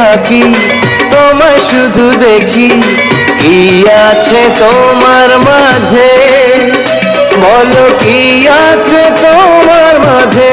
থাকি তোমায় শুধু দেখি কি আছে তোমার মাঝে বলো কি আছে তোমার মাঝে